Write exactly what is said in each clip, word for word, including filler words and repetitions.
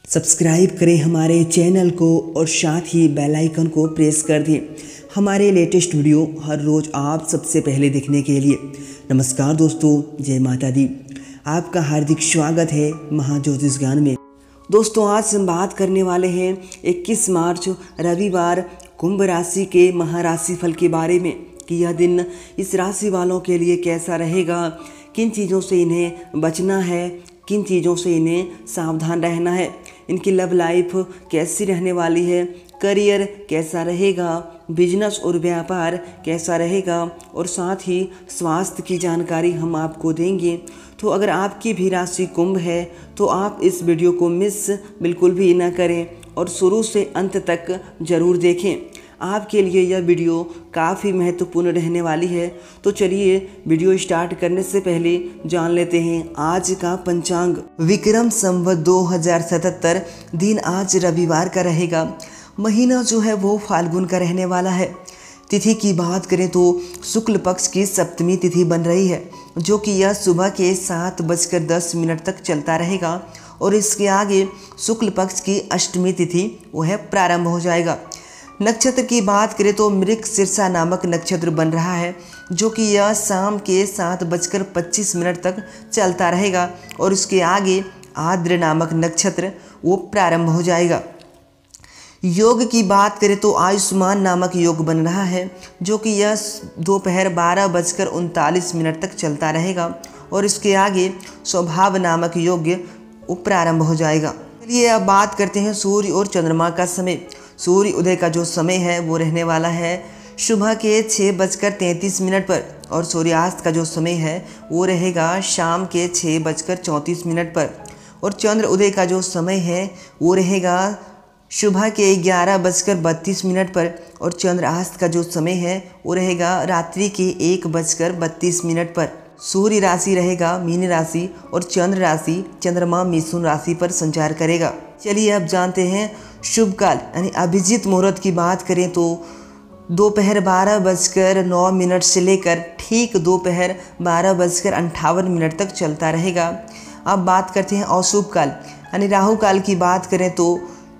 Subscribe करें हमारे channel को और साथ ही बेल आइकन को प्रेस कर दें हमारे लेटेस्ट वीडियो हर रोज़ आप सबसे पहले देखने के लिए। नमस्कार दोस्तों, जय माता दी। आपका हार्दिक स्वागत है महाज्योतिष ज्ञान में। दोस्तों, आज हम बात करने वाले हैं इक्कीस मार्च रविवार कुंभ राशि के महाराशि फल के बारे में कि यह दिन इस राशि वालों के लिए कैसा रहेगा, किन चीज़ों से इन्हें बचना है, किन चीज़ों से इन्हें सावधान रहना है, इनकी लव लाइफ कैसी रहने वाली है, करियर कैसा रहेगा, बिजनेस और व्यापार कैसा रहेगा और साथ ही स्वास्थ्य की जानकारी हम आपको देंगे। तो अगर आपकी भी राशि कुंभ है तो आप इस वीडियो को मिस बिल्कुल भी ना करें और शुरू से अंत तक ज़रूर देखें। आपके लिए यह वीडियो काफ़ी महत्वपूर्ण रहने वाली है। तो चलिए वीडियो स्टार्ट करने से पहले जान लेते हैं आज का पंचांग। विक्रम संवत दो हज़ार सतहत्तर दिन आज रविवार का रहेगा। महीना जो है वो फाल्गुन का रहने वाला है। तिथि की बात करें तो शुक्ल पक्ष की सप्तमी तिथि बन रही है, जो कि यह सुबह के सात बजकर दस मिनट तक चलता रहेगा और इसके आगे शुक्ल पक्ष की अष्टमी तिथि वह प्रारंभ हो जाएगा। नक्षत्र की बात करें तो मृगशीर्षा नामक नक्षत्र बन रहा है, जो कि यह शाम के सात बजकर पच्चीस मिनट तक चलता रहेगा और इसके आगे आद्र नामक नक्षत्र वो प्रारंभ हो जाएगा। योग की बात करें तो आयुष्मान नामक योग बन रहा है, जो कि यह दोपहर बारह बजकर उनतालीस मिनट तक चलता रहेगा और इसके आगे स्वभाव नामक योग वो प्रारंभ हो जाएगा। चलिए अब बात करते हैं सूर्य और चंद्रमा का समय। सूर्य उदय का जो समय है वो रहने वाला है सुबह के छः बजकर तैंतीस मिनट पर और सूर्यास्त का जो समय है वो रहेगा शाम के छः बजकर चौंतीस मिनट पर और चंद्र उदय का जो समय है वो रहेगा सुबह के ग्यारह बजकर बत्तीस मिनट पर और चंद्रास्त का जो समय है वो रहेगा रात्रि के एक बजकर बत्तीस मिनट पर। सूर्य राशि रहेगा मीन राशि और चंद्र राशि चंद्रमा मिथुन राशि पर संचार करेगा। चलिए अब जानते हैं शुभ काल यानी अभिजीत मुहूर्त की बात करें तो दोपहर बारह बजकर नौ मिनट से लेकर ठीक दोपहर बारह बजकर अंठावन मिनट तक चलता रहेगा। अब बात करते हैं अशुभ काल यानी राहु काल की बात करें तो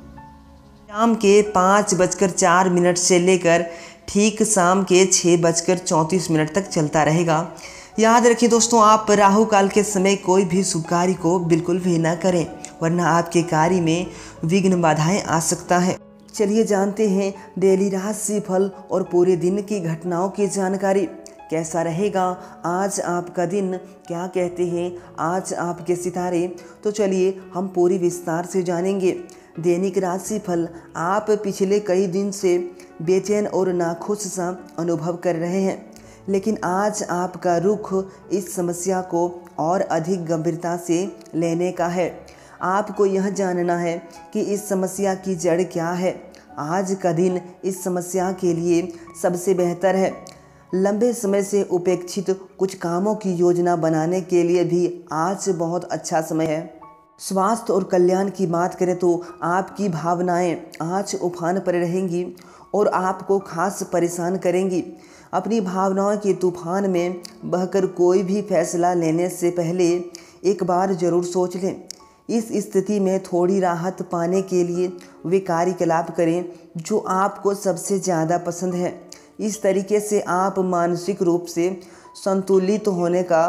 शाम के पाँच बजकर चार मिनट से लेकर ठीक शाम के छः बजकर चौंतीस मिनट तक चलता रहेगा। याद रखिए दोस्तों, आप राहु काल के समय कोई भी शुभ कार्य को बिल्कुल भी ना करें, वरना आपके कार्य में विघ्न बाधाएं आ सकता है। चलिए जानते हैं डेली राशि फल और पूरे दिन की घटनाओं की जानकारी। कैसा रहेगा आज आपका दिन, क्या कहते हैं आज आपके सितारे, तो चलिए हम पूरी विस्तार से जानेंगे। दैनिक राशि फल। आप पिछले कई दिन से बेचैन और नाखुश सा अनुभव कर रहे हैं, लेकिन आज आपका रुख इस समस्या को और अधिक गंभीरता से लेने का है। आपको यह जानना है कि इस समस्या की जड़ क्या है। आज का दिन इस समस्या के लिए सबसे बेहतर है। लंबे समय से उपेक्षित कुछ कामों की योजना बनाने के लिए भी आज बहुत अच्छा समय है। स्वास्थ्य और कल्याण की बात करें तो आपकी भावनाएं आज उफान पर रहेंगी और आपको खास परेशान करेंगी। अपनी भावनाओं के तूफान में बहकर कोई भी फैसला लेने से पहले एक बार ज़रूर सोच लें। इस स्थिति में थोड़ी राहत पाने के लिए वे कार्यकलाप करें जो आपको सबसे ज़्यादा पसंद है। इस तरीके से आप मानसिक रूप से संतुलित होने का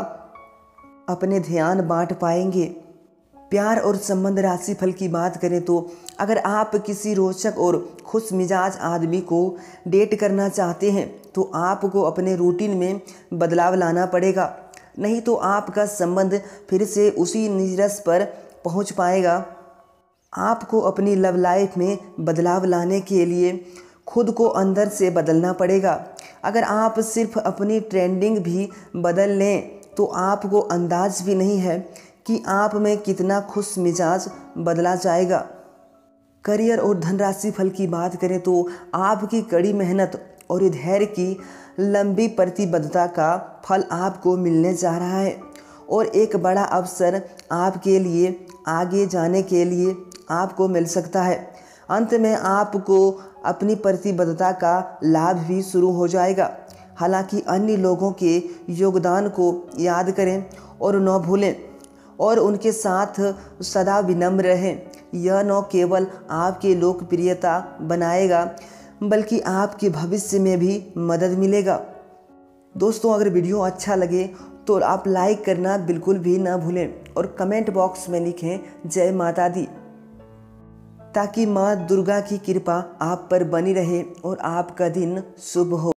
अपने ध्यान बांट पाएंगे। प्यार और संबंध राशि फल की बात करें तो अगर आप किसी रोचक और खुश मिजाज आदमी को डेट करना चाहते हैं तो आपको अपने रूटीन में बदलाव लाना पड़ेगा, नहीं तो आपका संबंध फिर से उसी नीरस पर पहुंच पाएगा। आपको अपनी लव लाइफ में बदलाव लाने के लिए खुद को अंदर से बदलना पड़ेगा। अगर आप सिर्फ अपनी ट्रेंडिंग भी बदल लें तो आपको अंदाज भी नहीं है कि आप में कितना खुश मिजाज बदला जाएगा। करियर और धनराशि फल की बात करें तो आपकी कड़ी मेहनत और धैर्य की लंबी प्रतिबद्धता का फल आपको मिलने जा रहा है और एक बड़ा अवसर आपके लिए आगे जाने के लिए आपको मिल सकता है। अंत में आपको अपनी प्रतिबद्धता का लाभ भी शुरू हो जाएगा। हालांकि अन्य लोगों के योगदान को याद करें और न भूलें और उनके साथ सदा विनम्र रहें। यह न केवल आपकी लोकप्रियता बनाएगा बल्कि आपके भविष्य में भी मदद मिलेगा। दोस्तों, अगर वीडियो अच्छा लगे तो आप लाइक करना बिल्कुल भी ना भूलें और कमेंट बॉक्स में लिखें जय माता दी, ताकि माँ दुर्गा की कृपा आप पर बनी रहे और आपका दिन शुभ हो।